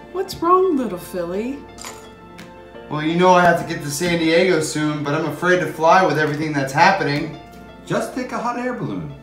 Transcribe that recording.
What's wrong, little Philly? Well, you know I have to get to San Diego soon, but I'm afraid to fly with everything that's happening. Just take a hot air balloon.